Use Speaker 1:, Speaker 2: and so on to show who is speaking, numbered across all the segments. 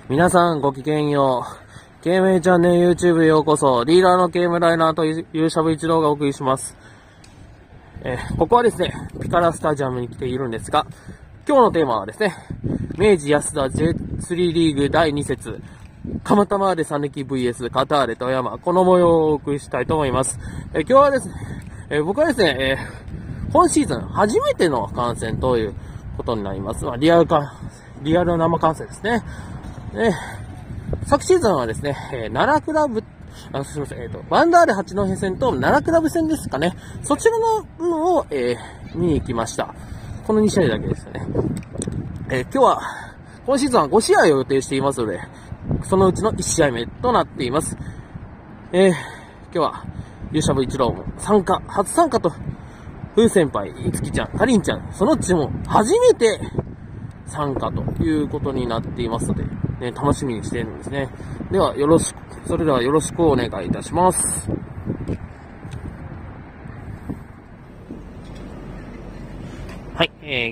Speaker 1: 皆さんごきげんよう。ゲームチャンネル YouTube へようこそ。リーダーのゲームライナーというしゃぶ一郎がお送りします。ここはですね、ピカラスタジアムに来ているんですが、今日のテーマはですね、明治安田 J3 リーグ第2節、蒲田マーレサヌキ VS カターレ富山、この模様をお送りしたいと思います。今日はですね、僕はですね、今シーズン初めての観戦ということになります。リアル生観戦ですね。昨シーズンはですね、奈良クラブ、すみません、ワンダーレ八戸戦と奈良クラブ戦ですかね。そちらの分を、見に行きました。この2試合だけですよね。今シーズンは5試合を予定していますので、そのうちの1試合目となっています。今日は、ゆうしゃぶ一郎も初参加と、風先輩、いつきちゃん、かりんちゃん、そのうちも初めて参加ということになっていますので、ね、楽しみにしているんですね。それではよろしくお願いいたします。はい、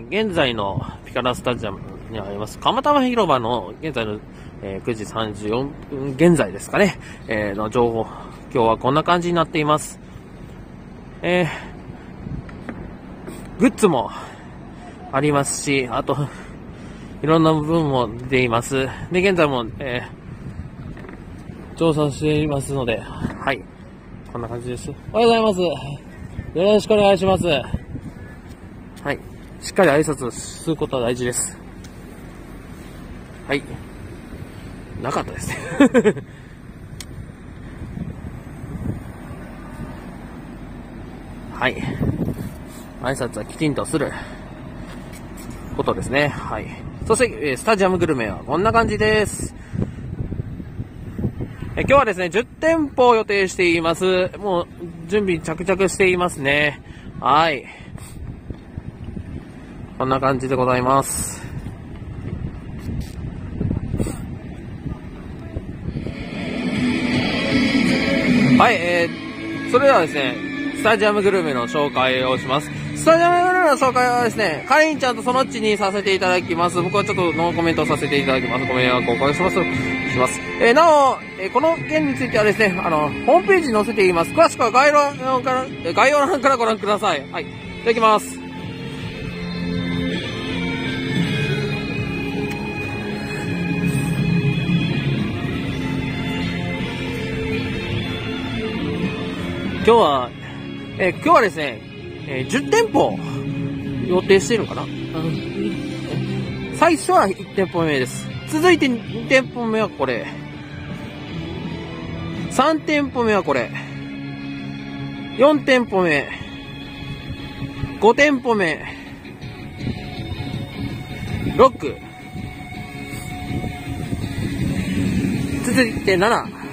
Speaker 1: 現在のピカラスタジアムにあります、蒲田広場の現在の、9時34分現在ですかね、の情報、今日はこんな感じになっています。グッズもありますし、あと、いろんな部分も出ています。で、現在も、調査していますので、はい。こんな感じです。おはようございます。よろしくお願いします。はい。しっかり挨拶することは大事です。はい。なかったですね。はい。挨拶はきちんとすることですね。はい。そして、スタジアムグルメはこんな感じです。今日はですね、10店舗を予定しています。もう、準備着々していますね。はい。こんな感じでございます。はい、それではですね、スタジアムグルメの紹介をします。スタジアムグルメの紹介はですね、かりんちゃんとそのっちにさせていただきます。僕はちょっとノーコメントさせていただきます。ご迷惑をおかけします。なお、この件についてはですね、ホームページに載せています。詳しくは概要欄からご覧ください。はい。いただきます。今日はですね、10店舗予定しているのかな、最初は1店舗目です。続いて2店舗目はこれ。3店舗目はこれ。4店舗目。5店舗目。6。続いて7。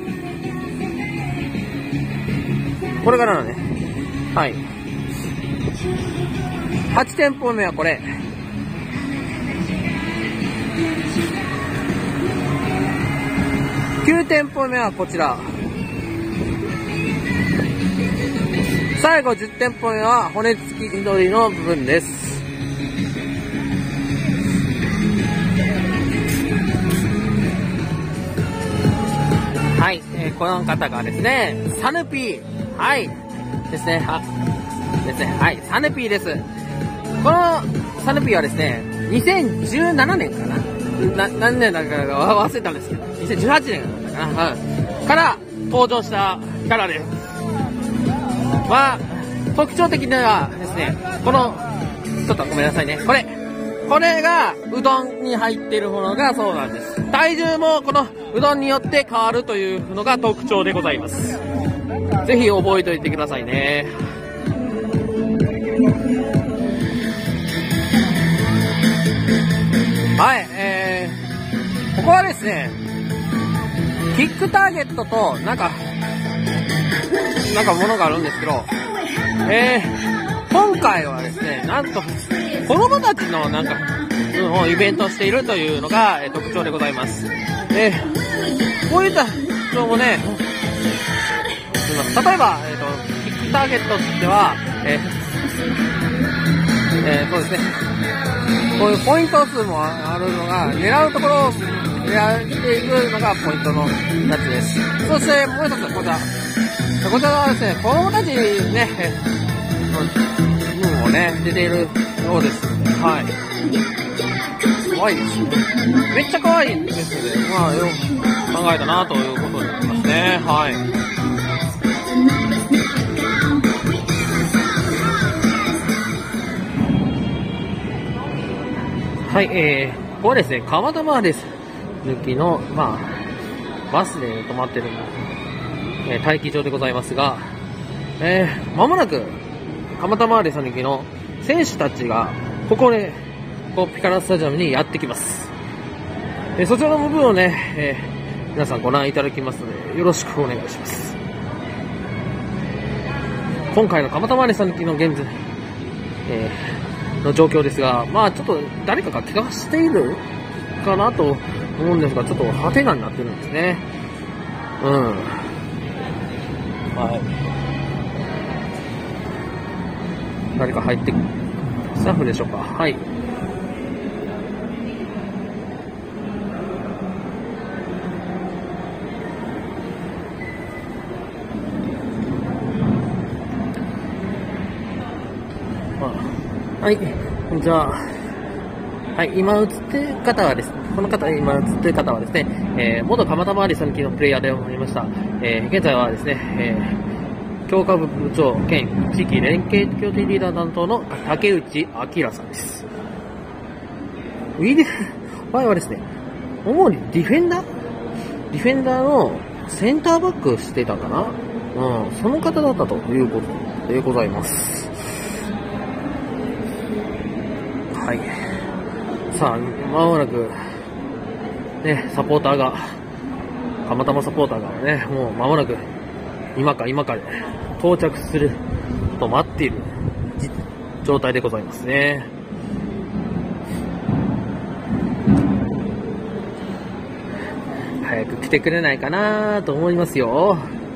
Speaker 1: これからのね。はい。8店舗目はこれ。9店舗目はこちら。最後10店舗目は骨付き緑の部分です。はい。この方がですね、サヌピー。はい。ですね。はい。サヌピーです。このサヌピーはですね、2017年かな何年だか忘れたんですけど、2018年かな、から登場したキャラです。特徴的なのはですね、ちょっとごめんなさいね。これがうどんに入っているものがそうなんです。体重もこのうどんによって変わるというのが特徴でございます。ぜひ覚えておいてくださいね。はい、ここはですね、キックターゲットとなんかものがあるんですけど、今回はですね、なんと子供たちのイベントをしているというのが、特徴でございます。こういったのもね、例えば、キックターゲットでは、そうですね、こういうポイント数もあるのが、狙うところやっていくのがポイントのやつです。そしてもう一つ、こちら。こちらはですね、子供たちね、もね、出ているようです。はい。可愛いですね。めっちゃ可愛いですので、まあ、よく考えたなということになりますね。はい。はい、ここはですね、蒲田マです抜きの、まあ、バスで止まってる、待機場でございますが、まもなく、蒲田マーレさん抜きの選手たちが、ここで、ピカラスタジアムにやってきます。そちらの部分をね、皆さんご覧いただきますので、よろしくお願いします。今回の蒲田マーレさん抜きの現在、の状況ですが、まあちょっと誰かが怪我しているかなと思うんですが、ちょっとハテナになってるんですね。はい。誰か入って、スタッフでしょうか。はい。はい、こんにちは。はい、今映ってる方はですね、この方、今映ってる方はですね、元蒲田マーレさん級のプレイヤーでありました。現在はですね、強化部部長兼地域連携協定リーダー担当の竹内明さんです。前はですね、主にディフェンダーのセンターバックしていたかな。その方だったということでございます。はい。さあ、まもなく、ね、サポーターが、蒲田サポーターがね、もうまもなく、今かで到着すると待っている状態でございますね。早く来てくれないかなと思いますよ。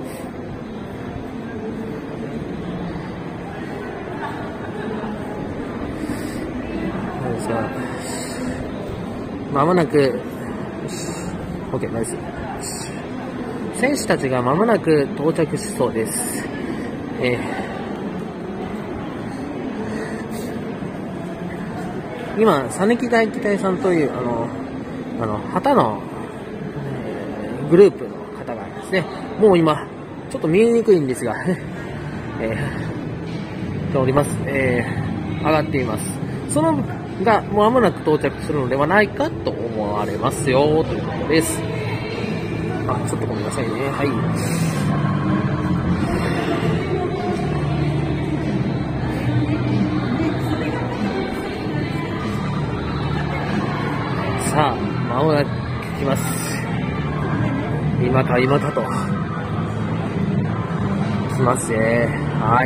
Speaker 1: まもなく、OK、ナイス。選手たちがまもなく到着しそうです。今、佐根木大機体さんという、旗の、グループの方がですね、もう今、ちょっと見えにくいんですが、おります。上がっています。そのが間もなく到着するのではないかと思われますよということです。ちょっとごめんなさいね。はい。さあ、間もなく来ます。今かと来ますね。はい。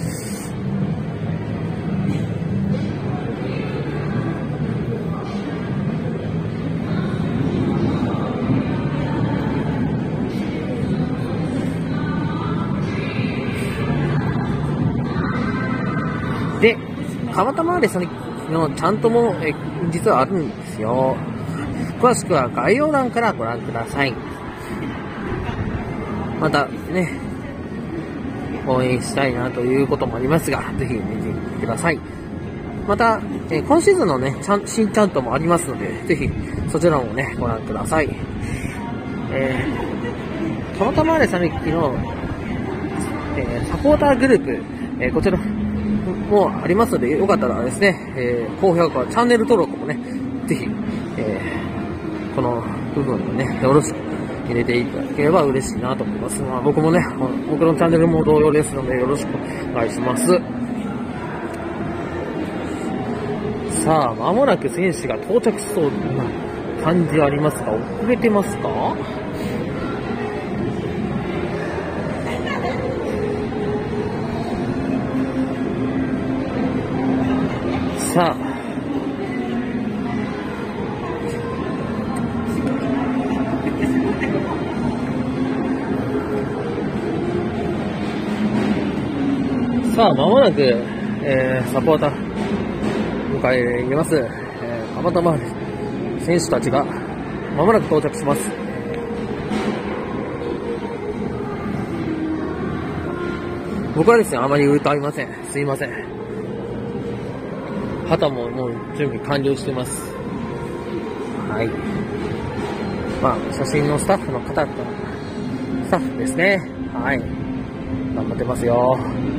Speaker 1: で、蒲田マーレさんのちゃんとも実はあるんですよ。詳しくは概要欄からご覧ください。またね、応援したいなということもありますが、ぜひ見てみてください。また、今シーズンのね、新チャントもありますので、ぜひそちらもね、ご覧ください。蒲田マーレさんの、サポーターグループ、こちらもありますので、よかったらですね、高評価、チャンネル登録もね、ぜひ、この部分をね、よろしく入れていただければ嬉しいなと思います。僕もね、僕のチャンネルも同様ですので、よろしくお願いします。さあ、間もなく選手が到着しそうな感じありますが、遅れてますか？さあ、間もなく、サポーター迎え入れます。蒲田マーレ選手たちがまもなく到着します。僕はですね、あまり歌いません。すいません。旗ももう準備完了してます。はい。まあ、写真のスタッフの方々、スタッフですね。はい。頑張ってますよ。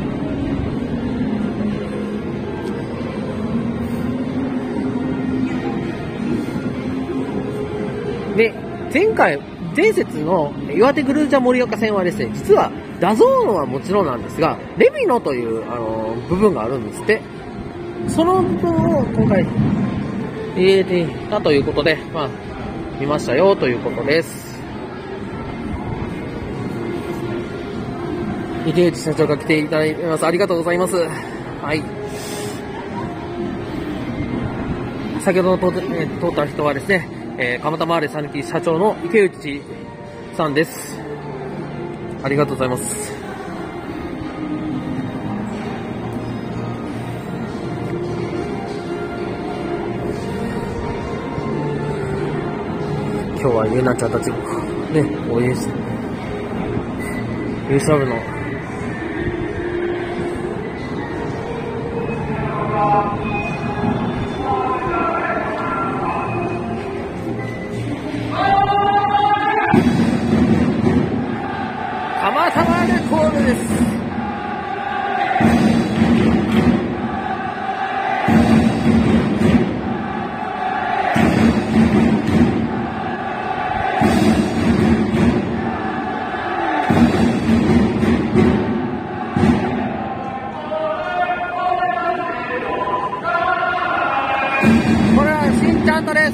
Speaker 1: で、前節の岩手グルージャ盛岡戦はですね、実はダゾーンはもちろんなんですが、レビノという、部分があるんですって。その部分を今回入れていたということで、まあ、見ましたよということです。池内社長が来ていただいてます。ありがとうございます。はい。先ほど通った人はですね、蒲田マーレサニティ社長の池内さんです。ありがとうございます。今日はゆうなちゃんたちがね、応援して、優勝部の蒲田マーレコールです。これはしんちゃんとです。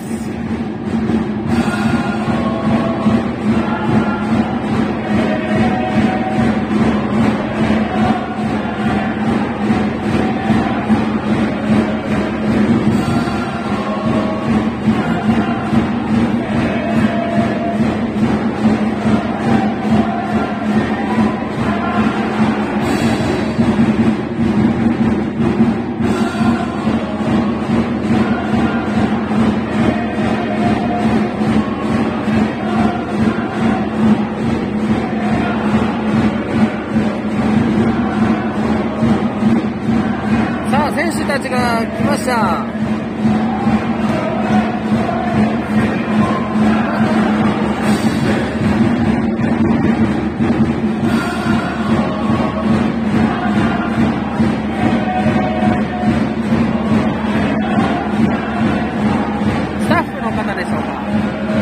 Speaker 1: 選手たちが来ました。スタッフの方でしょうか。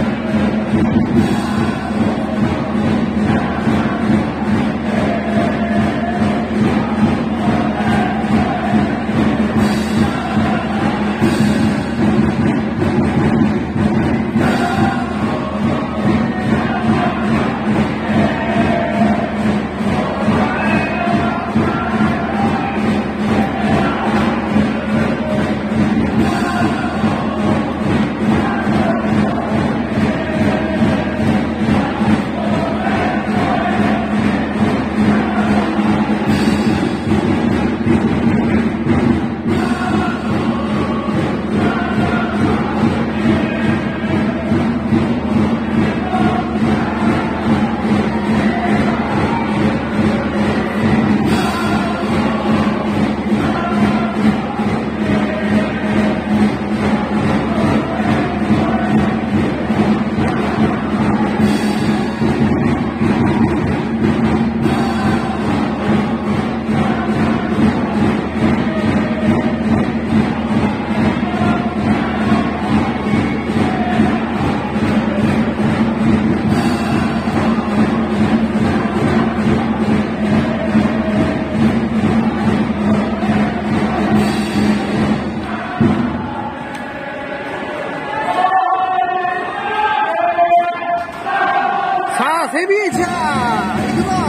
Speaker 1: セビーチャー行くぞ。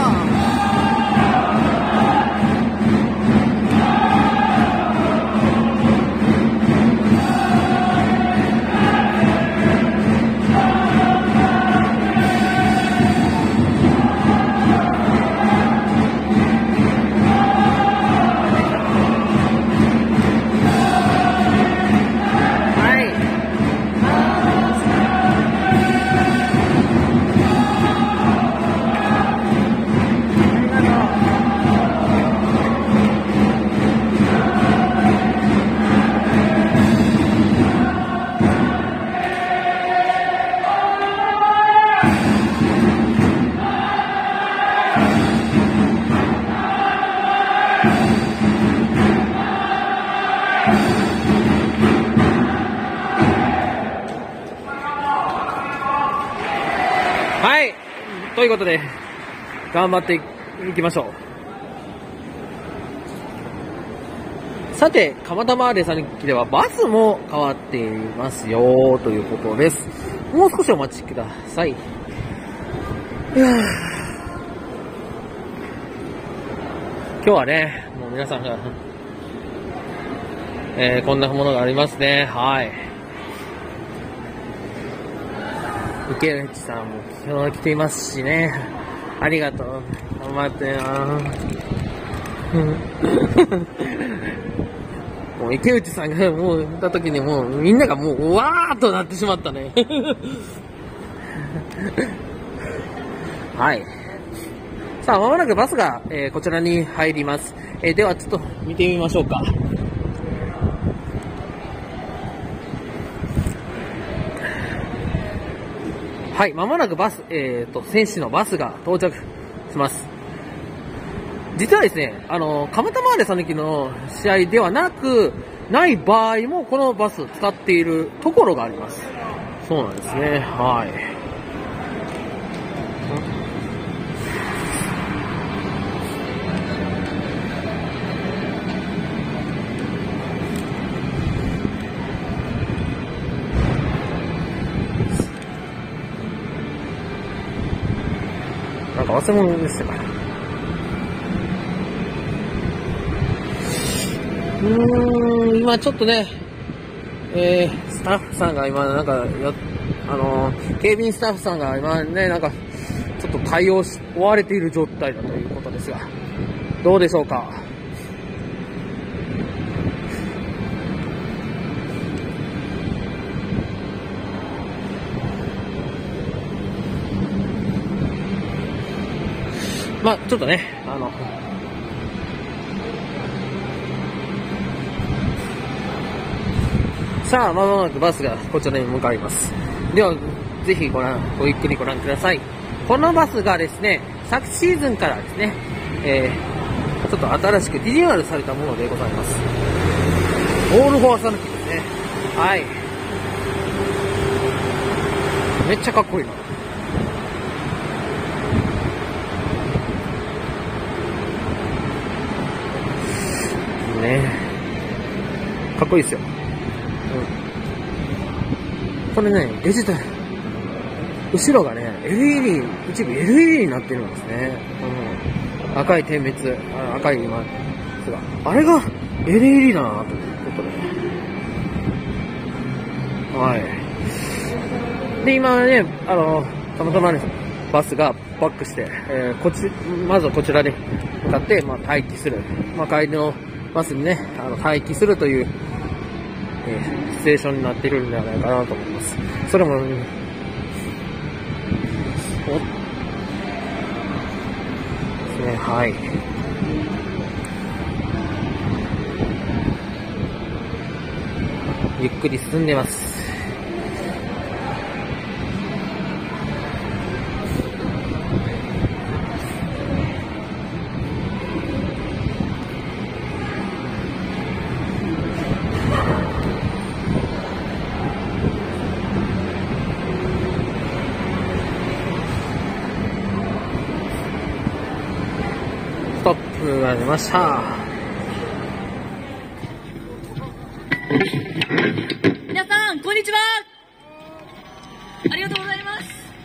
Speaker 1: ということで、頑張っていきましょう。さて、蒲田マーレさん駅ではバスも変わっていますよ、ということです。もう少しお待ちください。今日はね、もう皆さんが、こんなものがありますね。はい。池内さんも今日来ていますしね。ありがとう。頑張ってな。もう池内さんがもう見たときにもうみんながもううわーっとなってしまったね。はい。さあ、まもなくバスが、こちらに入ります。ではちょっと見てみましょうか。はい、まもなくバス、選手のバスが到着します。実はですね、蒲田マーレさんの時の試合ではない場合もこのバス使っているところがあります。そうなんですね。はい。なんか忘れ物でしたから。今ちょっとね、スタッフさんが今なんか警備員スタッフさんが今ね、なんかちょっと対応し追われている状態だということですが、どうでしょうか。まあちょっとね、さあ、まもなくバスがこちらに向かいます。では、ぜひごゆっくりご覧ください。このバスがですね、昨シーズンからですね、ちょっと新しくリニューアルされたものでございます。オールフォアサヌキですね。はい。めっちゃかっこいいな。ね、かっこいいですよ。これね、デジタル。後ろがね、LED、一部 LED になってるんですね。赤い点滅、赤い今ですが、あれが LED だなということで。はい。で、今ね、たまたまね、バスがバックして、まずはこちらに向かって、待機する。帰りのバスにね、待機するという、シチュエーションになっているんではないかなと思います。それも、ですね、はい。ゆっくり進んでます。ストップが出ました。
Speaker 2: 皆さん、こんにちは。ありがとうございます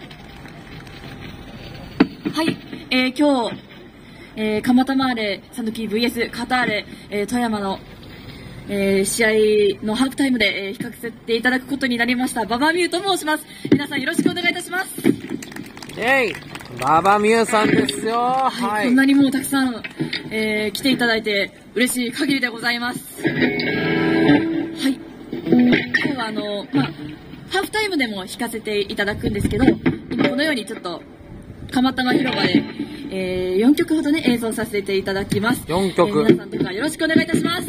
Speaker 2: 。はい、今日、蒲田マーレサヌキ VS カターレ、富山の、試合のハーフタイムで、比較させていただくことになりました馬場美宇と申します。皆さんよろしくお願いいたします。
Speaker 1: 馬場美宇さんですよ。はい。
Speaker 2: こんなにもうたくさん、来ていただいて嬉しい限りでございます。はい。今日はハーフタイムでも弾かせていただくんですけど、今このようにちょっと蒲田広場で、4曲ほどね演奏させていただきます。
Speaker 1: 4曲。
Speaker 2: 皆さんどうかよろしくお願いいたします。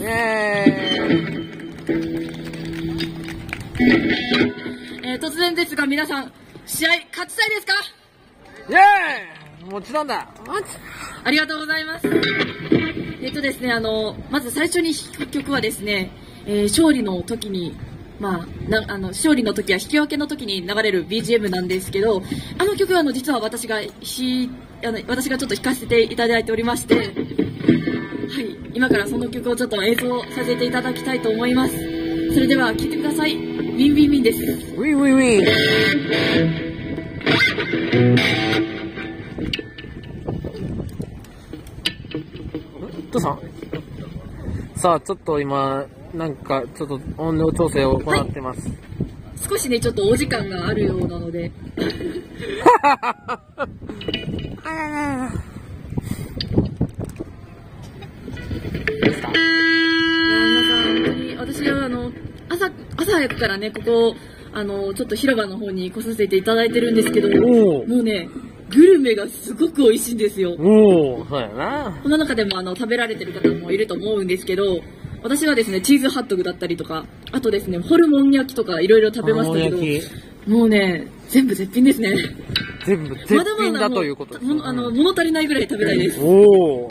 Speaker 2: 突然ですが皆さん試合勝ちたいですか？
Speaker 1: イエーイ！もちろんだ。
Speaker 2: ありがとうございます。ですね、まず最初に弾く曲はですね、勝利の時に勝利の時や引き分けの時に流れる BGM なんですけど、あの曲は実は私がちょっと弾かせていただいておりまして、はい、今からその曲をちょっと演奏させていただきたいと思います。それでは聴いてください。ウィンウィンウィンです。
Speaker 1: ウィンウィンウィン。どうしたん？さあ、ちょっと今、なんか、ちょっと音量調整を行ってます。はい、
Speaker 2: 少しね、ちょっとお時間があるようなので。私は朝早くからね、ここ、ちょっと広場の方に来させていただいてるんですけど、もうね、グルメがすごく美味しいんですよ。
Speaker 1: そうやな。こ
Speaker 2: の中でも食べられてる方もいると思うんですけど、私はですね、チーズハットグだったりとか、あとですね、ホルモン焼きとかいろいろ食べましたけど、もうね、全部絶品ですね。
Speaker 1: 全部絶品だということです。
Speaker 2: 物足りないぐらい食べたいです。
Speaker 1: おー。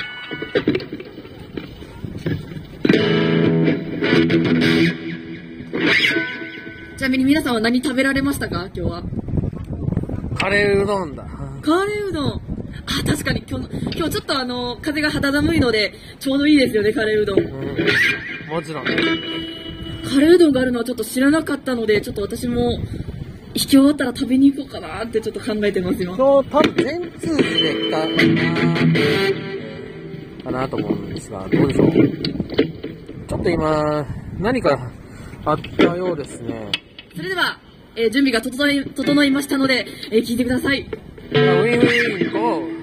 Speaker 2: ちなみに皆さんは何食べられましたか、今日は。
Speaker 1: カレーうどんだ。
Speaker 2: カレーうどん。あ、確かに今日ちょっと風が肌寒いのでちょうどいいですよね、カレーうどん。
Speaker 1: もちろん。
Speaker 2: カレーうどんがあるのはちょっと知らなかったので、ちょっと私も引き終わったら食べに行こうかなってちょっと考えてます今。
Speaker 1: 今日多分全通寺でかなと思うんですが、どうでしょう。ちょっと今何かあったようですね。
Speaker 2: それでは、準備が整いましたので、聞いてください。
Speaker 1: ウィンウィンゴー。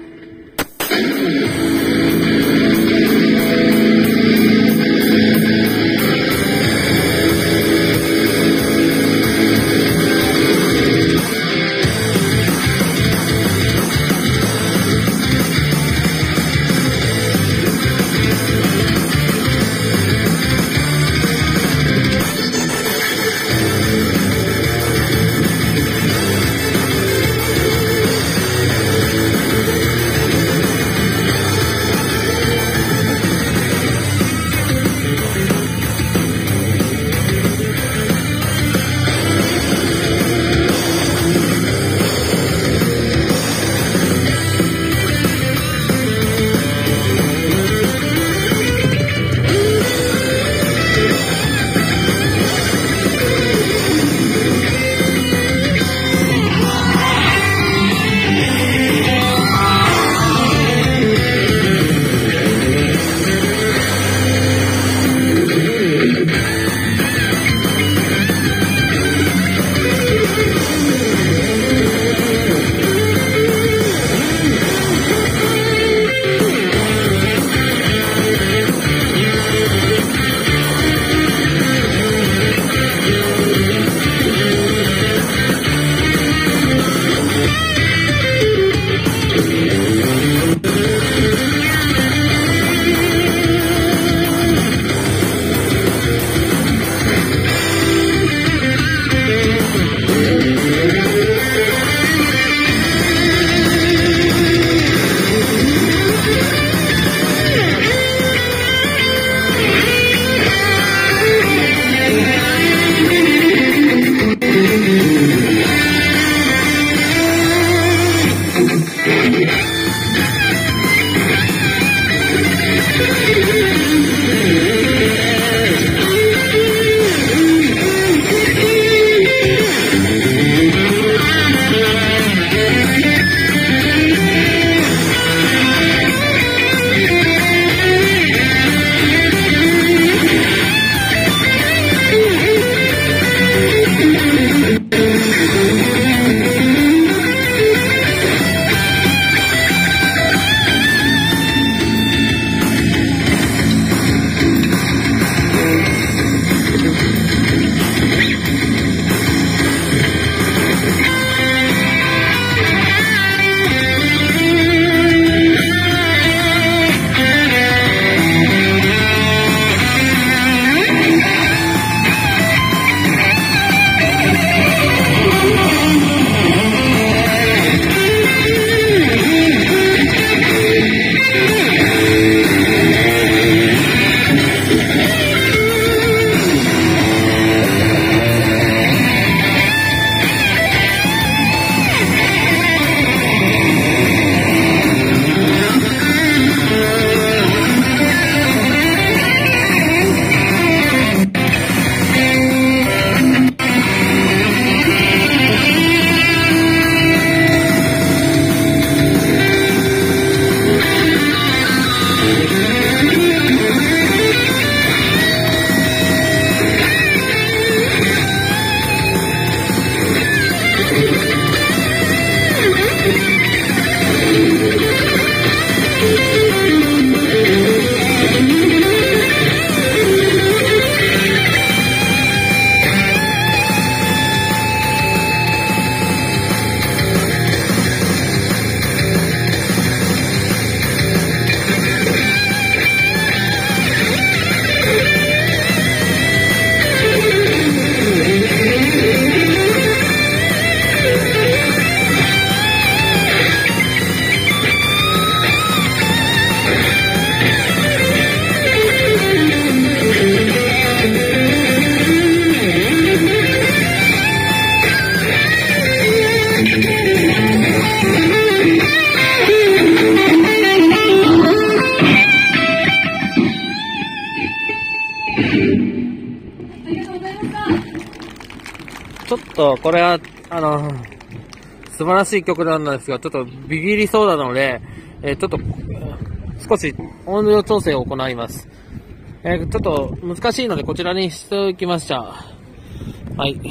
Speaker 1: と、これは、素晴らしい曲なんですが、ちょっとビビりそうなので、ちょっと、少し音量調整を行います。ちょっと難しいので、こちらにしておきました。はい。よ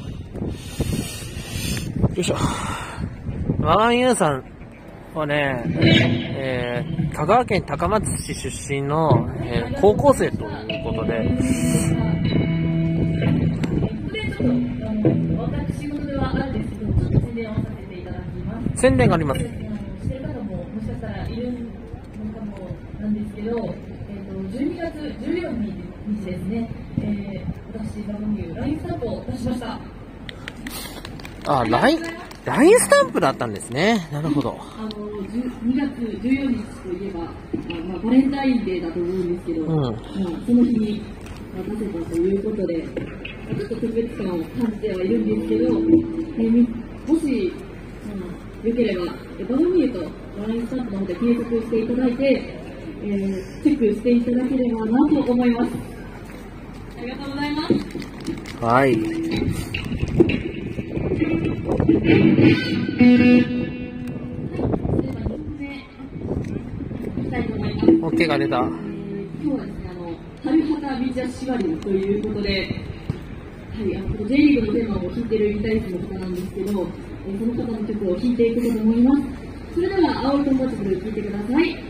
Speaker 1: いしょ。マガンユーさんはね、香川県高松市出身の、高校生ということで、
Speaker 2: 私事ではあるんですけど、ちょっと宣伝をさせていただきます。
Speaker 1: 宣伝があります。
Speaker 2: してる方ももしかしたらいるのかもなんですけど、12月14日ですね、私がLINE スタンプを出しました。
Speaker 1: あ、LINE スタンプだったんですね。なるほど。
Speaker 2: 2月14日といえば、バレンタインデーだと思うんですけど、その日に出せたということで、ちょっと特別感を感じてはいるんですけど、もし、よければ、バドミュート LINE スタンプの方で検索していただいて、チェックしていただければなと思います。ありがとうございます。
Speaker 1: はい。OK が出た。
Speaker 2: 今日はですね、春旗ビジャ縛りということで、J リーグのテーマを弾いているギタリストの方なんですけど、その方の曲を弾いていこうと思います。それでは、青いコンパチブル聴いてください。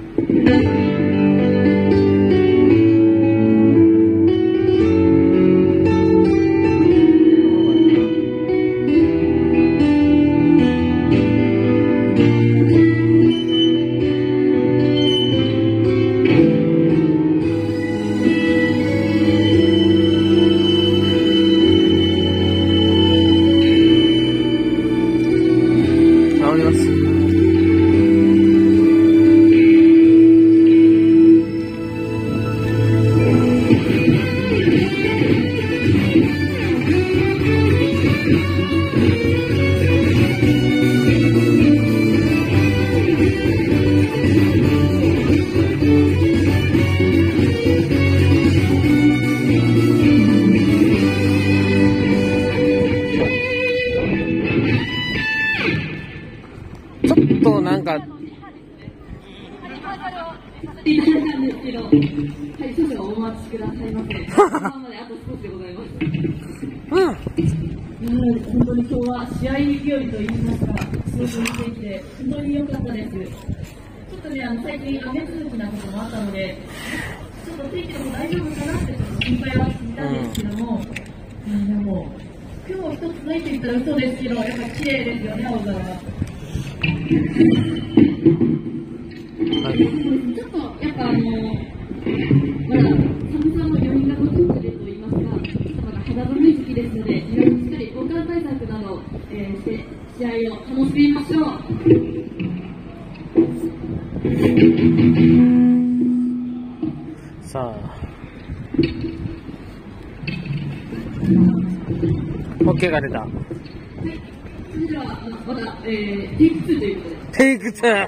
Speaker 1: ちょっとなんか、
Speaker 2: いただいたんですけど、はい、少々お待ちくださいませ。今まであと少しでございます。本当に今日は試合日和といいますか、過ごしていて、本当に良かったです。ちょっとね、最近雨続きなこともあったので、ちょっと天気でも大丈夫かなって心配はしていたんですけども、でも、今日一つないと言ったら嘘ですけど、やっぱ綺麗ですよね、青空は。ちょっとやっぱまだ寒さの余韻が残っていると言いますか、ちょっとまだ肌寒い時期ですので、しっかり防寒対策など、して試合を楽しみましょう。
Speaker 1: さあ、OK が出た。
Speaker 2: それではまた、テイク2ということで。
Speaker 1: テイク2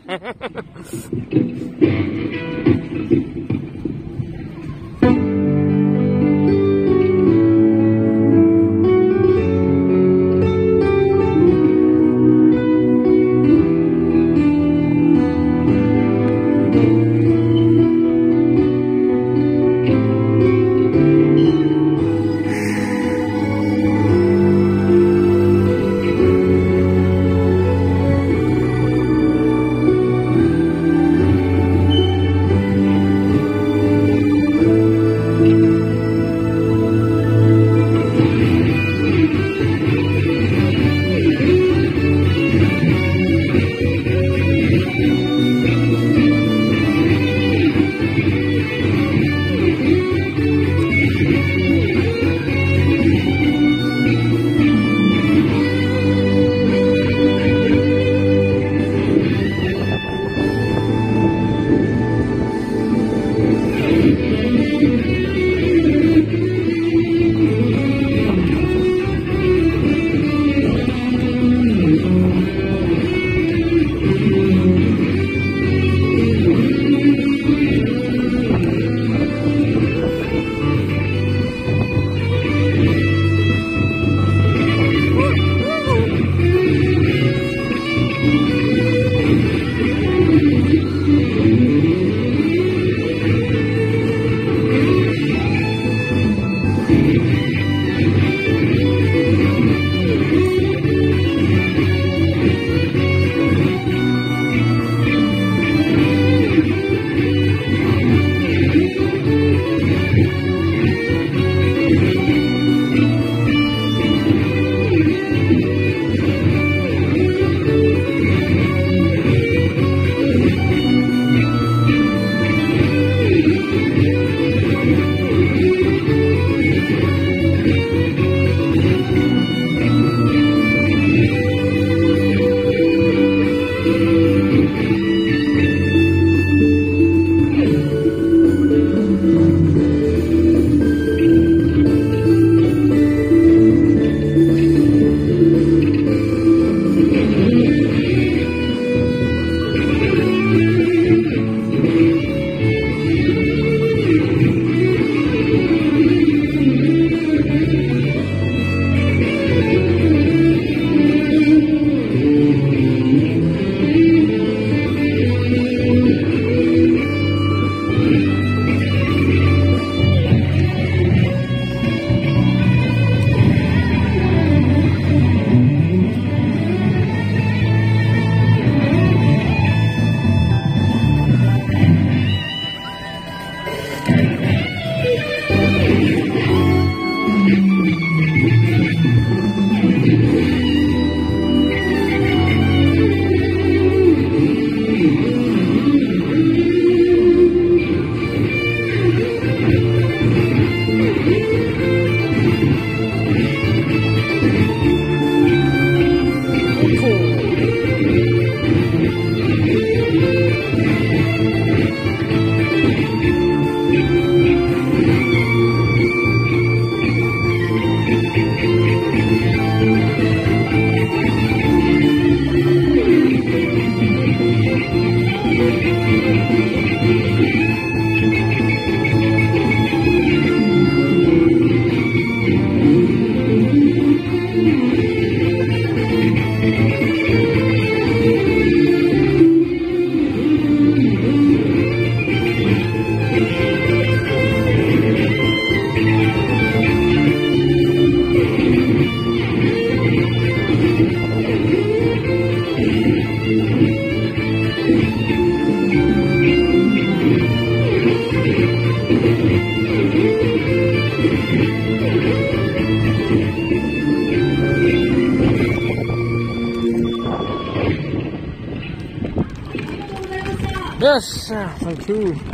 Speaker 1: よっしゃ、サンキュー。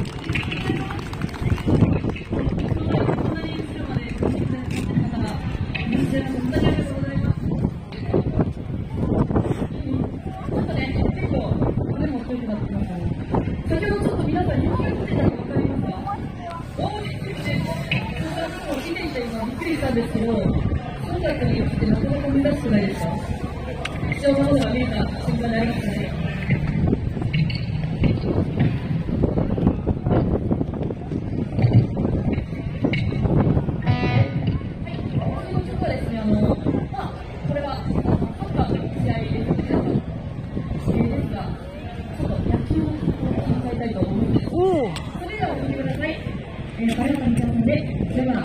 Speaker 2: 先ほどちょっと皆さん、日本語出たの分かりますか？大きくて、見ていた今びっくりしたんですけど、今回から雪ってなかなか難しくないですか？貴重なものが見えた瞬間になりましたね。それではお聞きください。バレーボールの皆さんで、それは。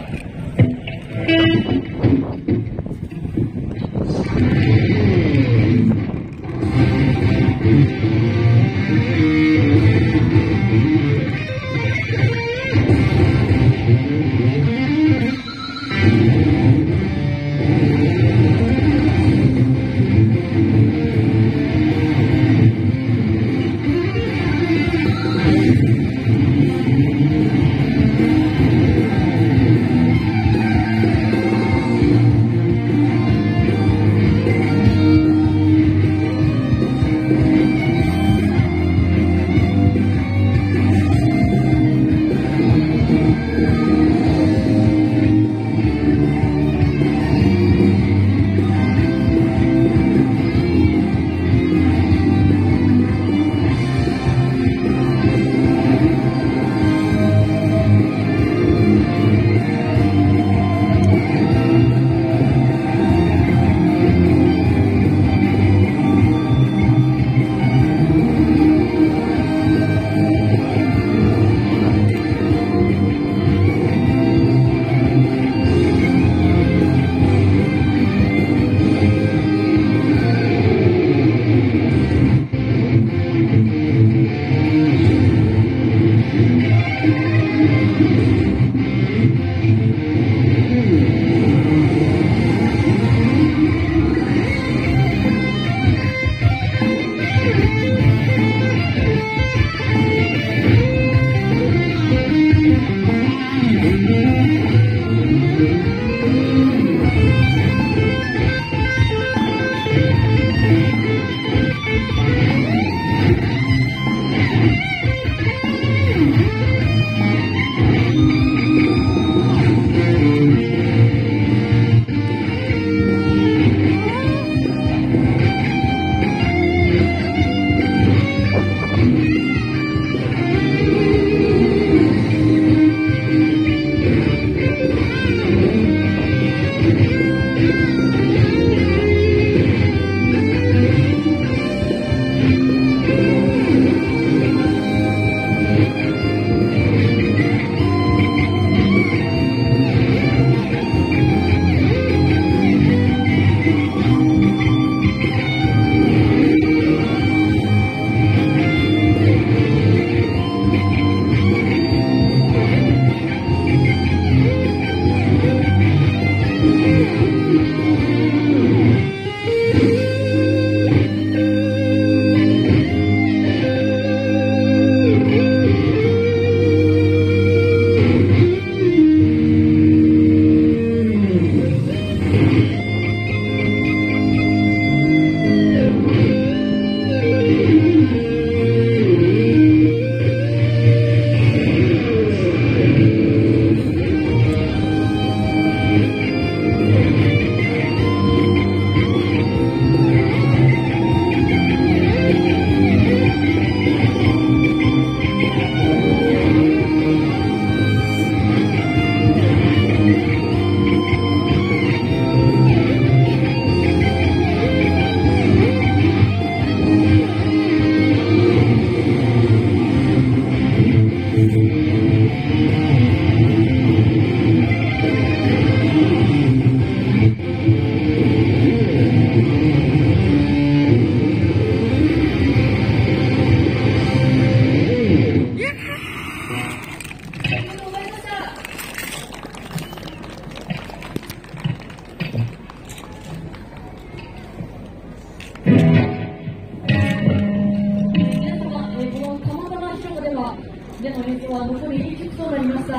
Speaker 3: 演奏は残り1曲となりました。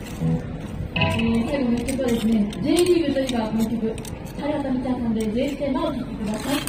Speaker 3: 最後の1曲はですね、J リーグというか名曲、早田美ちゃんさんで J ステーマを聴いてください。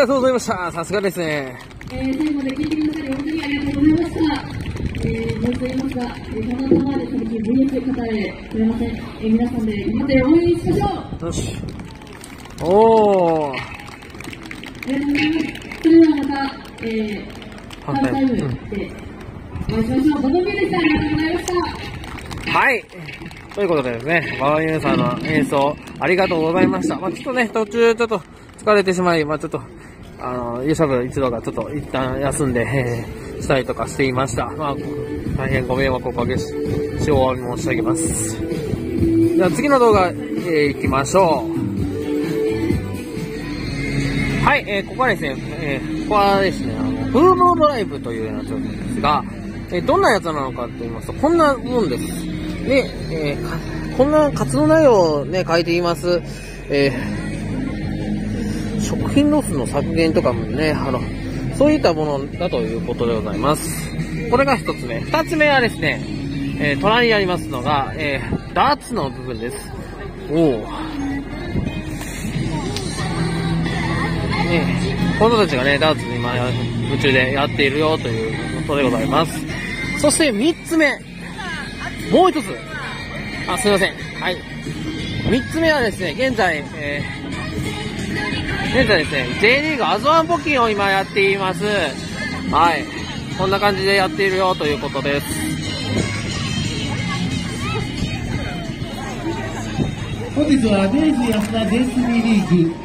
Speaker 1: がとうございました。さすがですね。
Speaker 3: 最後まで聞いてくださり、本当にありがとうございました。もう一度言いますが、この玉で続き VS 語れくれません。皆さんで頑張って応援しましょう。
Speaker 1: よし。おー。
Speaker 3: ありがとうございます。それではまた、ハーフタイムでお会いしましょう。バドミューでした。ありがとうございました。
Speaker 1: はい。ということでですね、バーユンさんの演奏ありがとうございました。ちょっとね、途中ちょっと疲れてしまい、ちょっと、勇者部一同がちょっと一旦休んで、したりとかしていました。大変ご迷惑をおかけし、お詫び申し上げます。では次の動画、行きましょう。はい、ここはですね、ここはですね、フードドライブというような状況ですが、どんなやつなのかと言いますと、こんなもんです。で、こんな活動内容をね、書いています。食品ロスの削減とかもね、そういったものだということでございます。これが一つ目。二つ目はですね、隣にありますのが、ダーツの部分です。子供たちがね、ダーツに今夢中でやっているよということでございます。そして三つ目。もう一つ。すいません。はい。三つ目はですね、現在ですね、J リーグアズワン募金を今やっています。はい。こんな感じでやっているよということです。
Speaker 4: 本日は明治安田 J3 リーグ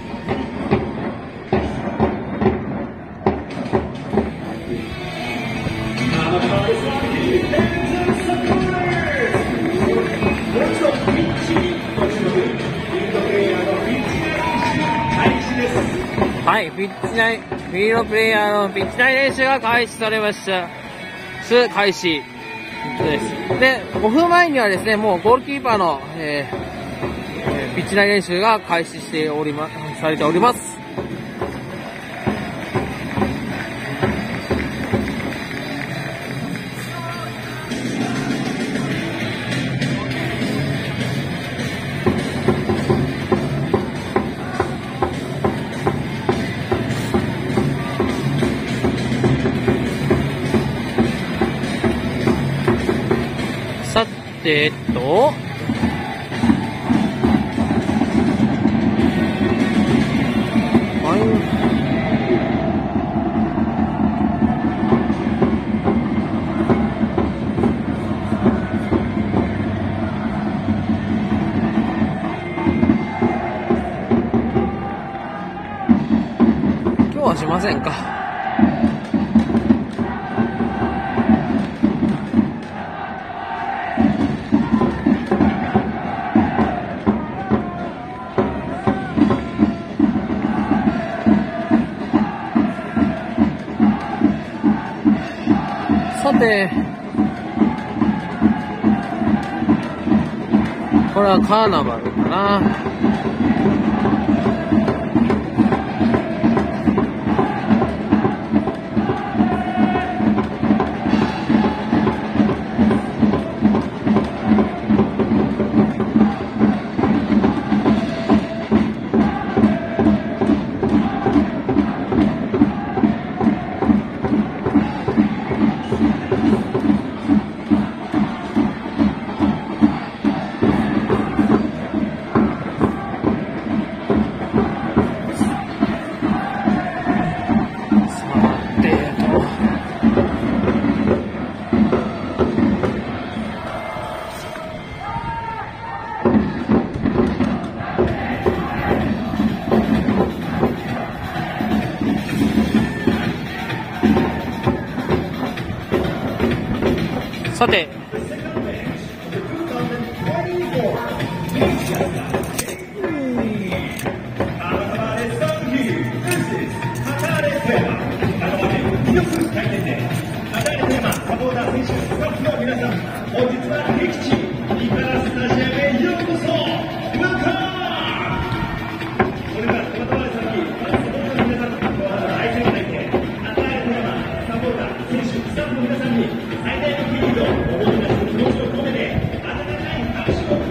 Speaker 1: はい、フィールドプレイヤーのピッチ内練習が開始されました。開始です。で、5分前にはですね、もうゴールキーパーの、ピッチ内練習が開始されております。今日はしませんか。さて、これはカーナバルかな。さて、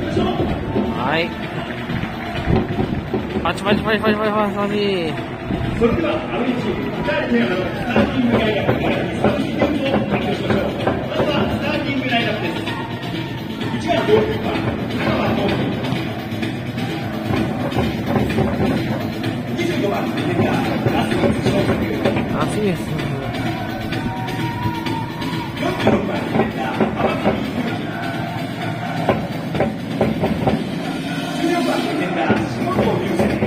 Speaker 1: はい。パチパチパチパチパチパチパチ。
Speaker 5: それでは青いチームカタール富山のスターティングラインナップから3チームを発表しましょう。まずはスターティングラインナップです。1番ゴールキーパー香川智樹、25番ディフェンダーラスミス翔作、
Speaker 1: ラスミス
Speaker 5: 46番ディフェンダー馬場上、14番ディフェンダー下藤龍生、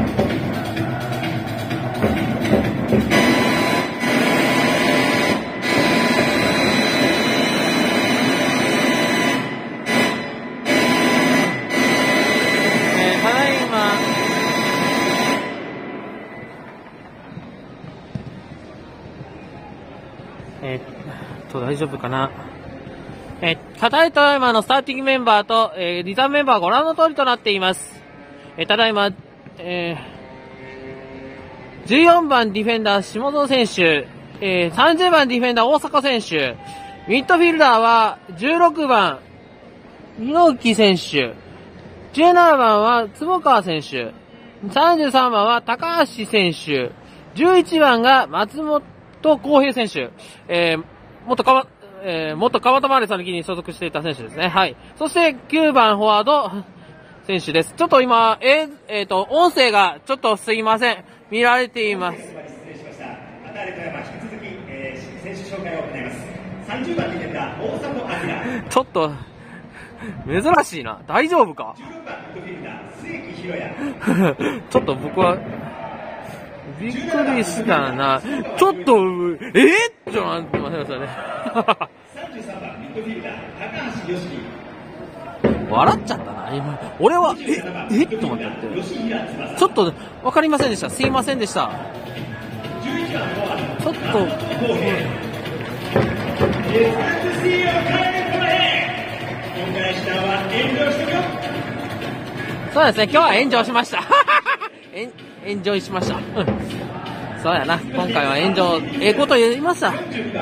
Speaker 1: 大丈夫かな。カタール富山のスターティングメンバーと、リザーブメンバーはご覧の通りとなっています。ただいま、14番ディフェンダー下園選手、30番ディフェンダー大阪選手、ミッドフィルダーは16番猪木選手、17番は坪川選手、33番は高橋選手、11番が松本康平選手、元川田マーレさんの木に所属していた選手ですね。はい。そして9番フォワード選手です。ちょっと今、音声がちょっとすいません。見られています。
Speaker 5: 失礼しました。カタール富山引き続き、選手紹介を行います。30番ディフェンダー大迫明。
Speaker 1: ちょっと珍しいな。大丈夫か
Speaker 5: 16番ミッドフィルダー末木弘也。
Speaker 1: ちょっと僕はびっくりしたな。ちょっと、ちょっと待ってくださいね。
Speaker 5: 33番ミッドフィルダー高橋良樹。
Speaker 1: 笑っちゃったな、今。俺は、と思って。ちょっと、わかりませんでした。すいませんでした。ちょっと、そうですね、今日は炎上しました。炎上しました。そうやな、今回は炎上、こと言いました。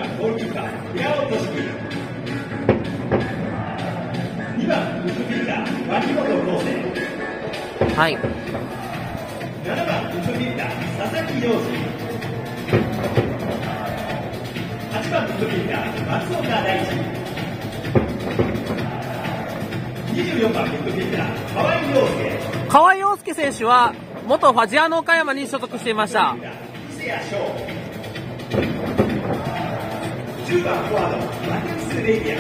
Speaker 1: はい。
Speaker 5: 7番ミッドフィルダー佐々木洋二。8番ミッドフィルダー松岡大地。24番ミッドフィルダー河合陽介。
Speaker 1: 河合陽介選手は元ファジアーノ岡山に所属していました。
Speaker 5: 伊勢谷翔。10番フォワードマテウス・レイビア。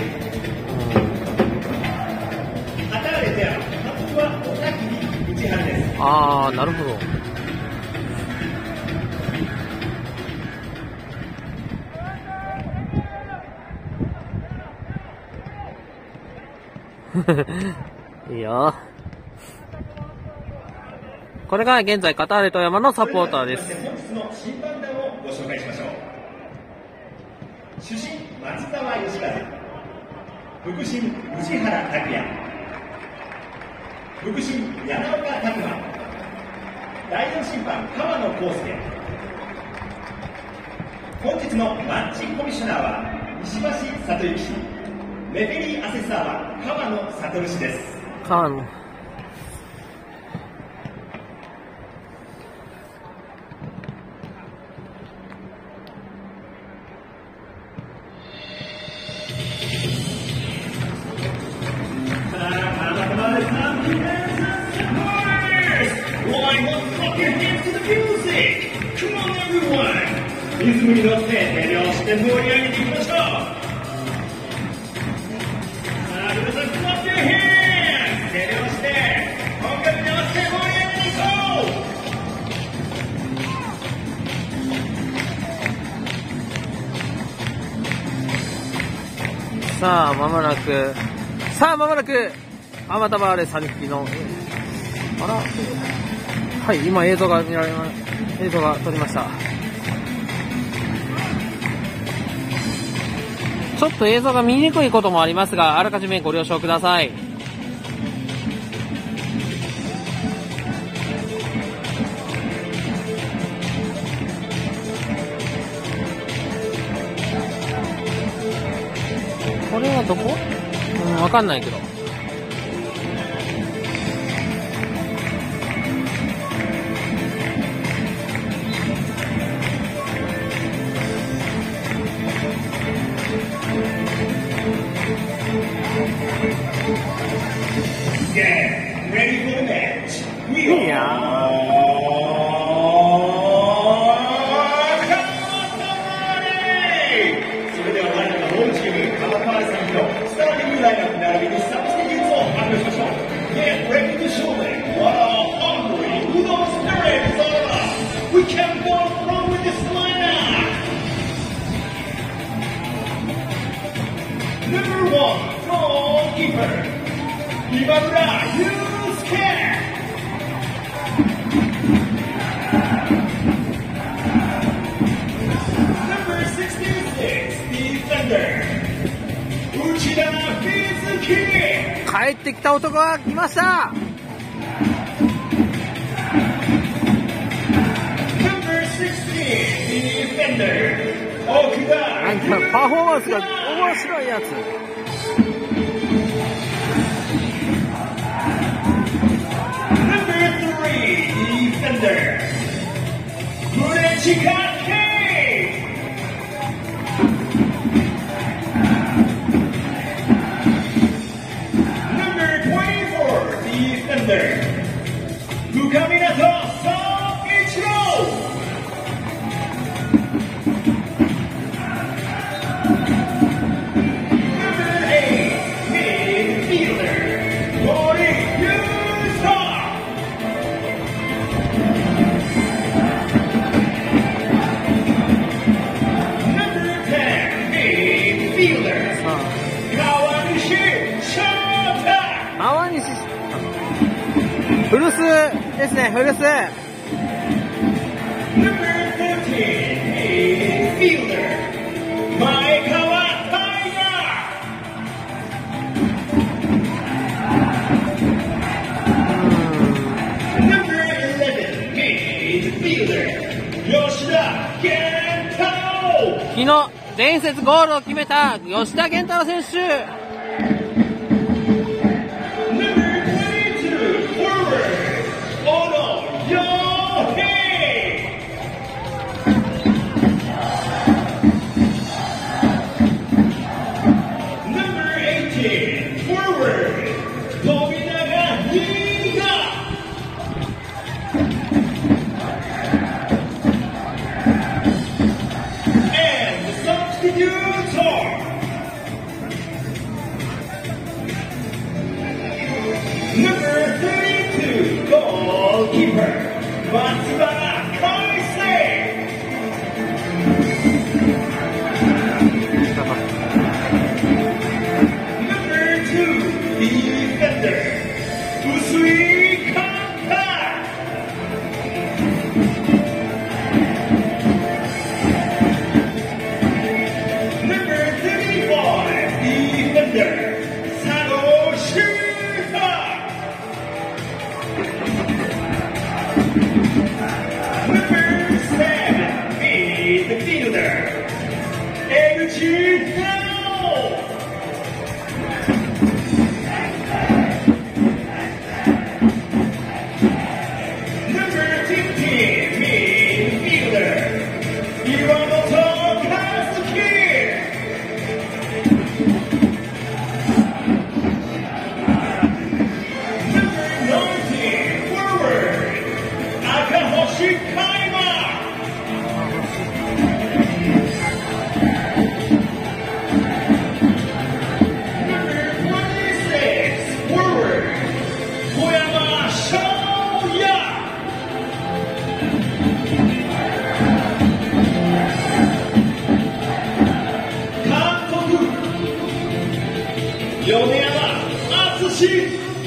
Speaker 5: カタールで監督は小崎内原です。
Speaker 1: ああ、なるほど。いいよ。これが現在カタール富山のサポーターです。
Speaker 5: 本日の審判団をご紹介しましょう。主審松沢義和、副審藤原拓也、副審柳岡拓馬、第4審判川野康介。本日のマッチコミッショナーは石橋聡之氏、レフェリーアセッサーは川野悟氏です。
Speaker 1: 川野。
Speaker 5: リズムに乗って手拍子で盛り上げていきましょう。さあ皆さん、クラップユーヘンド、手拍子で音楽に合わせて盛り上げていこう。
Speaker 1: さあ間もなくアマタバーレさんきのあら、はい、今映像が撮りました。ちょっと映像が見にくいこともありますが、あらかじめご了承ください。これはどこ？わかんないけど。
Speaker 5: ready for the match. We
Speaker 1: Yeah.
Speaker 5: are Kawatamaru! それではライナーが本チーム、川上さんとスターティングライナップ並びにサブスティギューツを発表しましょう。Get ready to show them what a hungry Udon spirit is all about. We can't go wrong with this lineup. Number 1, goalkeeper, Imamura Yusuke. Number 66, defender, Uchida Mizuki.
Speaker 1: 帰ってきた男が来ました。
Speaker 5: Number 16, defender, Okuda
Speaker 1: なんかパフォーマンスが面白いやつ。
Speaker 5: Number 3, defender, Murechika Kei. Number 24, defender, Fukaminato Soichiro. Number 8, midfielder, Mori Yusuke. Number 10, midfielder,
Speaker 1: さあ、
Speaker 5: Kawanishi Shota.
Speaker 1: 川西、古巣ですね、古巣。
Speaker 5: Number 13, midfielder, Maekawa Taiga. Number 11, midfielder, Yoshida Gento.
Speaker 1: 昨日、伝説ゴールを決めた吉田健太郎選手。
Speaker 5: Number 22, forward, Ono Yohei. Number 18, forward, Tominaga Niga. And the substitutes are Number 32, goalkeeper, Matsubara Kaisei. Number 2, defender, Usui Kanta. Number 35, defender, Sado Shuta. Number 7, midfielder, Eguchi Nao. Number 15, midfielder, Iwamoto Kazuki. Number 19, forward, Akahoshi Kaima. Number 26, forward, Koyama Shoya. Kantoku, Yoneyama Atsushi.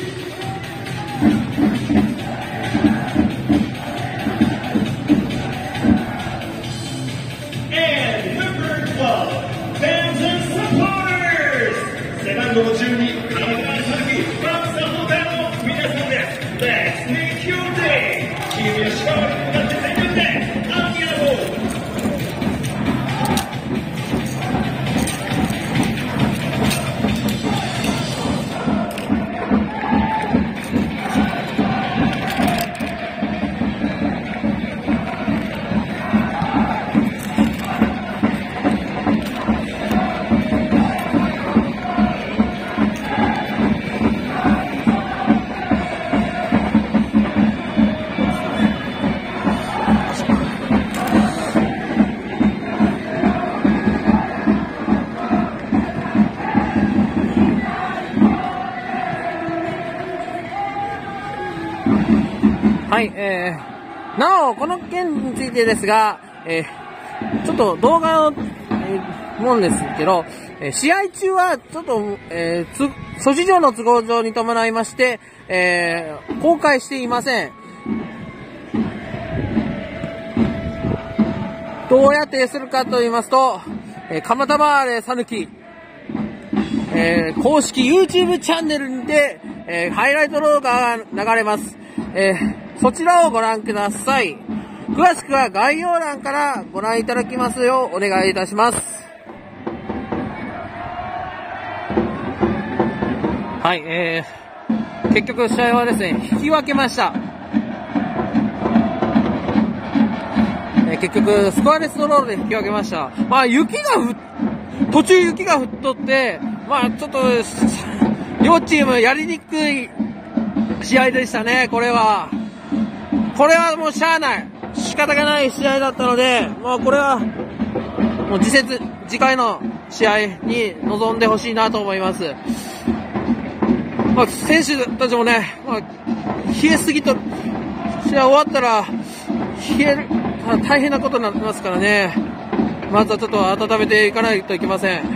Speaker 5: And number 12, fans and supporters. 背番号12、神奈川サルビー、バックサポーターの皆さんです。Let's make your day! チームの勝利に向かって全力で、ありがとう。
Speaker 1: はい、なお、この件についてですが、ちょっと動画の、もんですけど、試合中はちょっと、諸事情の都合上に伴いまして、公開していません。どうやってするかと言いますと、蒲田バーレさぬき、公式 YouTube チャンネルで、ハイライト動画が流れます。そちらをご覧ください。詳しくは概要欄からご覧いただきますようお願いいたします。はい、結局試合はですね、引き分けました。結局スコアレスドロールで引き分けました。まあ途中雪が降っとって、まあちょっと両チームやりにくい試合でしたね。これはもうしゃあない、仕方がない試合だったので、まあこれはもう次回の試合に臨んでほしいなと思います。まあ選手たちもね、まあ、冷えすぎと試合終わったら冷える大変なことになってますからね。まずはちょっと温めていかないといけません。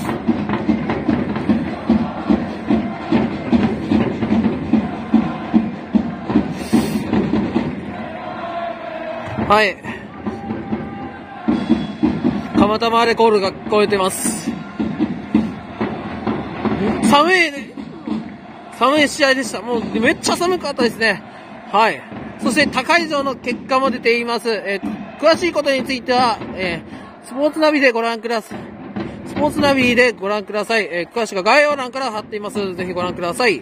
Speaker 1: はい。蒲田マレコールが聞こえてます。寒い試合でした。もうめっちゃ寒かったですね。はい。そして他会場の結果も出ています。詳しいことについては、スポーツナビでご覧ください。詳しくは概要欄から貼っています。ぜひご覧ください。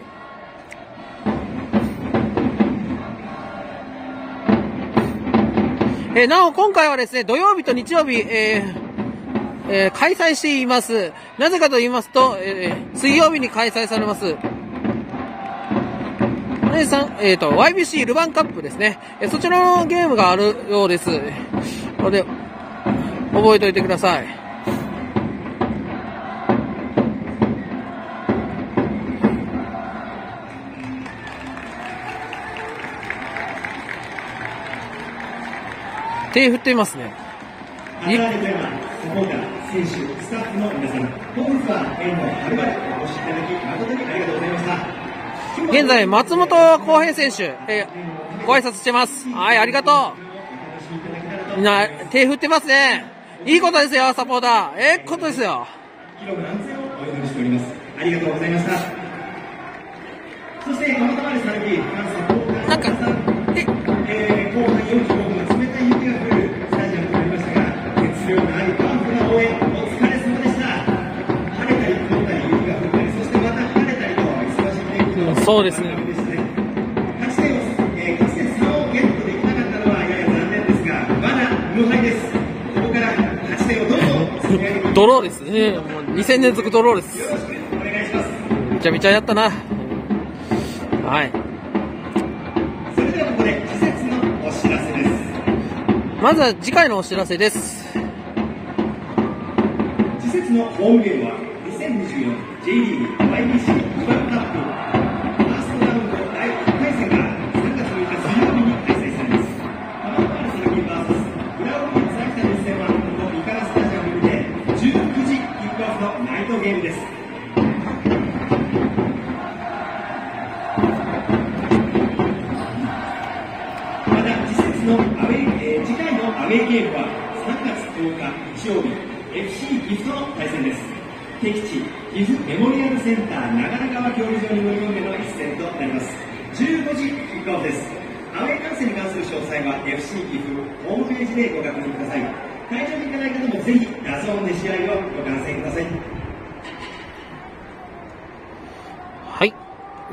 Speaker 1: なお、今回はですね、土曜日と日曜日、開催しています。なぜかと言いますと、水曜日に開催されます。YBC ルヴァンカップですね。そちらのゲームがあるようです。ので、覚えておいてください。手振っていますね。
Speaker 5: サポーター、選手、スタッフの皆さん、本日は縁のはるばるお越しいただき誠にありがとうございました。
Speaker 1: 現在、松本康平選手、ご挨拶してます。はい、ありがとう。みんな、手振ってますね。いいことですよ、サポーター。ことですよ。
Speaker 5: 広く安全をお祈りしております。ありがとうございました。そして、蒲田マレサルキー、
Speaker 1: なんか、
Speaker 5: 後半45分、冷たい雪が降るスタジアムとなりましたが、熱量のあり、パワフルな応援、お疲れ様でした。晴れたり、曇ったり、雪が降ったり、そしてまた晴れたりと、忙しい天気の
Speaker 1: そうですね。
Speaker 5: 勝ち点3をゲットできなかったのはやや残念ですが、まだ無敗です。ここから勝ち点をどんどん積み上げて
Speaker 1: ドローですね。もう2戦連続ドローです。
Speaker 5: よろしくお願いします。
Speaker 1: めちゃめちゃやったな。はい。
Speaker 5: それではここで次節のお知らせです。
Speaker 1: まずは次回のお知らせです。
Speaker 5: 次節のホームゲームは2024 J リーグ YBC ルヴァンカップファーストラウンド第1回戦が3月6日水曜日に開催されます。蒲田マレサルキー VS 浦和レッズ秋田の一戦はここ三河スタジアムにて19時キックオフのナイトゲームです。また次回のアウェーゲームは3月10日日曜日 FC 岐阜との対戦です。敵地岐阜メモリアルセンター長良川競技場に乗り込んでの一戦となります。15時キックオフです。アウェー観戦に関する詳細は FC 岐阜ホームページでご確認ください。会場に行かない方もぜひダゾーンで試合をご観戦ください。
Speaker 1: はい。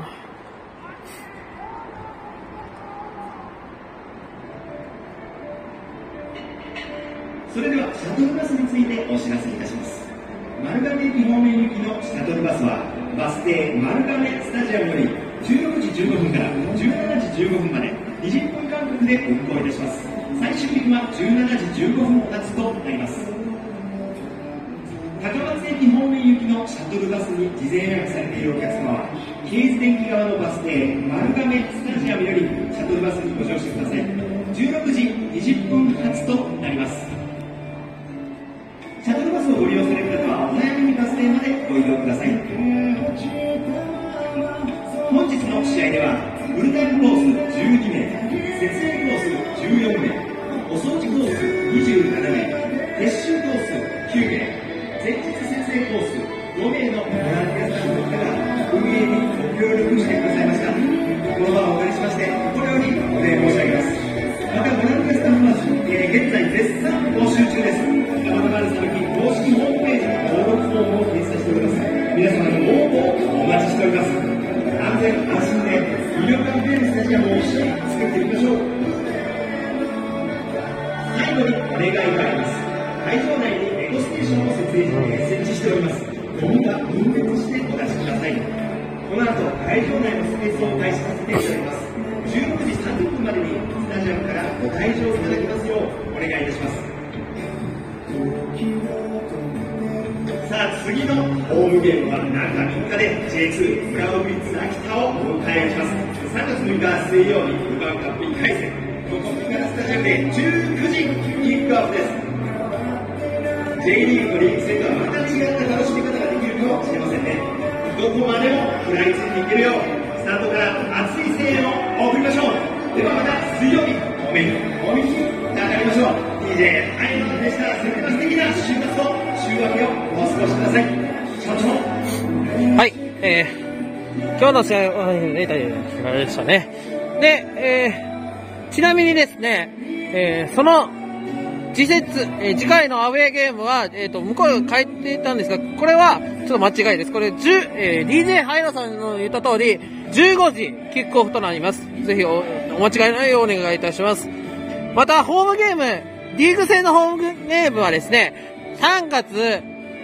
Speaker 5: それではシャトルバスについてお知らせいたします。丸亀駅方面行きのシャトルバスはバス停丸亀スタジアムより16時15分から17時15分まで20分間隔で運行いたします。最終日は17時15分発となります。高松駅方面行きのシャトルバスに事前予約されているお客様は京津電機側のバス停丸亀スタジアムニアムよりシャトルバスにご乗車ください。16時20分発となります。シャトルバスをご利用される方はお早めにバス停までご移動ください。本日の試合ではフルタイムコース12名、設営コース14名、お掃除コース27名、撤収コース9名、前日設営コース5名のボランティアスタッフの方が運営にご協力してくださいました。この場をお借りしまして心よりお礼申し上げます。またボランティアスタッフは現在絶賛募集中です。蒲田丸さぬき公式ホームページに登録フォームを掲載しております。皆様の応募をお待ちしております。安全安心で魅力あふれるスタジアムを一緒に作っていきましょう。最後にお願いがあります。会場内にエコステーションを設置しております。ゴミは分別してお出しください。この後会場内のスペースを開始させていただきます。16時30分までにスタジアムからご退場いただきますようお願いいたします。さあ次のホームゲームは中3日で J2 浦和ブリッツ秋田を迎え撃ちます。3月6日水曜日ルヴァンカップ1回戦、ここピカラスタジアムで19時キックオフです。 J リーグとリーグ戦とはまた違った楽しみ方ができるかもしれませんね。どこまでも食らいついていけるようスタンドから熱い声援を送りましょう。ではまた水曜日お目にお耳にかかりましょう。 DJ アイノンでした。それでは素敵な週末と週明けをお過ごしください。社長。
Speaker 1: はい、今日の試合は0対0でしたね。で、ちなみにですね、その次回のアウェーゲームは、向こうが帰っていたんですが、これはちょっと間違いです。これ、DJ ハイロさんの言った通り、15時キックオフとなります。ぜひお間違いないようお願いいたします。また、ホームゲーム、リーグ戦のホームゲームはですね、3月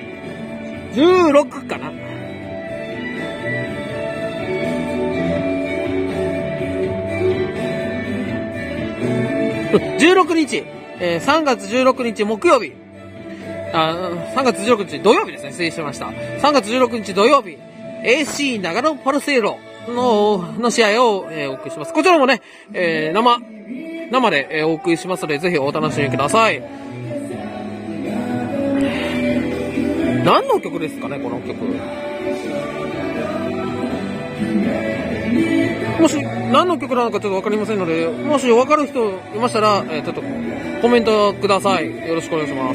Speaker 1: 16かな。16日、3月16日木曜日、3月16日土曜日ですね、失礼しました。3月16日土曜日、AC 長野パルセイロの試合を、お送りします。こちらもね、生で、お送りしますので、ぜひお楽しみください。何の曲ですかね、この曲。もし何の曲なのかちょっとわかりませんので、もしわかる人いましたら、ちょっとコメントください。よろしくお願いします。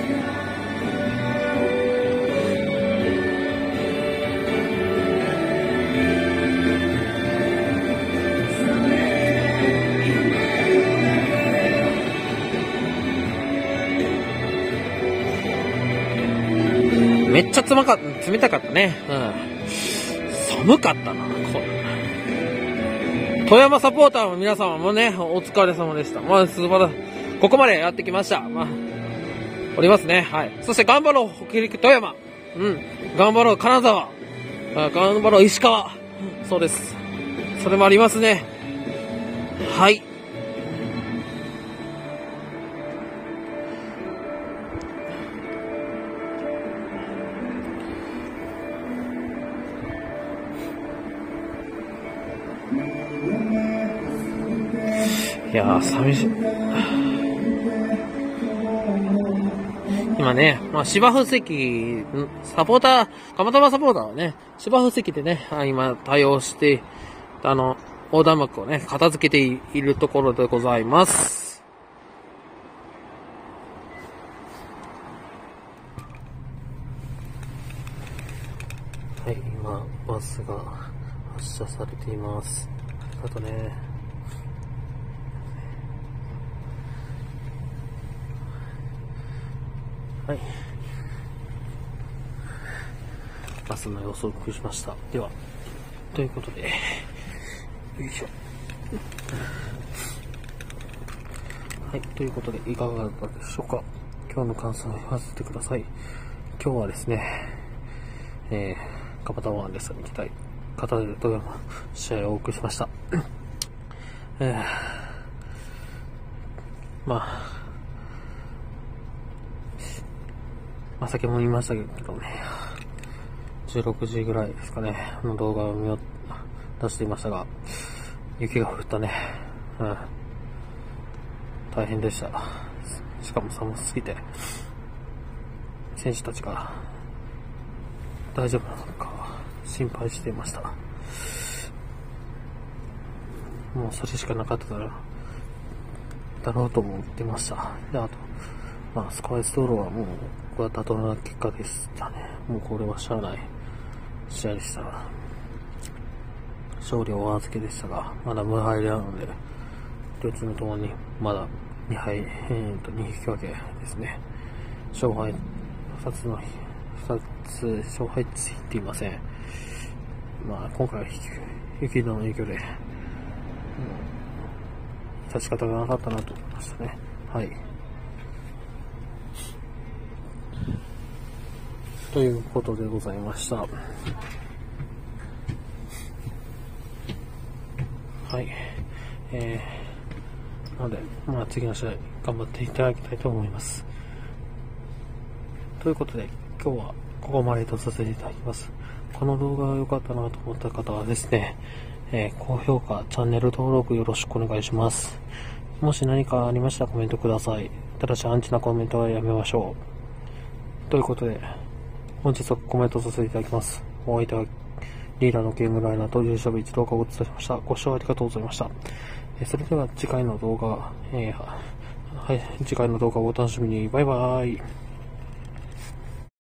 Speaker 1: めっちゃ冷たかったね。寒かったな。富山サポーターの皆様もね、お疲れ様でした。ここまでやってきました。おりますね。はい。そして頑張ろう、北陸富山。頑張ろう、金沢。頑張ろう、石川。そうです。それもありますね。はい。いやー、寂しい。今ね、芝生席、サポーター、蒲田サポーターはね、芝生席でね、今対応して、横断幕をね、片付けているところでございます。はい、今、バスが発車されています。あとね、はい。バスの様子をお送りしました。では、ということで、よいしょ。はい、ということで、いかがだったでしょうか。今日の感想を言わせてください。今日はですね、蒲田湾レストに行きたい方で富山試合をお送りしました。先も言いましたけどね、16時ぐらいですかね、の動画を出していましたが、 雪が降ったね。大変でした。しかも寒すぎて、選手たちが大丈夫なのか心配していました。もうそれしかなかっただろうと思ってました。で、あと、スコアストローはもう、これは妥当な結果でしたね。もうこれはしゃあない試合でした。勝利はお預けでしたが、まだ無敗なので、両チームともにまだ2敗、2引き分けですね。勝敗2つ勝敗ついていません。今回は雪の影響で、致し方がなかったなと思いましたね。はい。ということでございました。はい。なので、次の試合頑張っていただきたいと思います。ということで、今日はここまでとさせていただきます。この動画が良かったなと思った方はですね、高評価、チャンネル登録よろしくお願いします。もし何かありましたらコメントください。ただしアンチなコメントはやめましょう。ということで、本日はコメントさせていただきます。お相手はリーダーのゲームライナーと勇者部一動画をお伝えしました。ご視聴ありがとうございました。それでは次回の動画、次回の動画をお楽しみに。バイバーイ。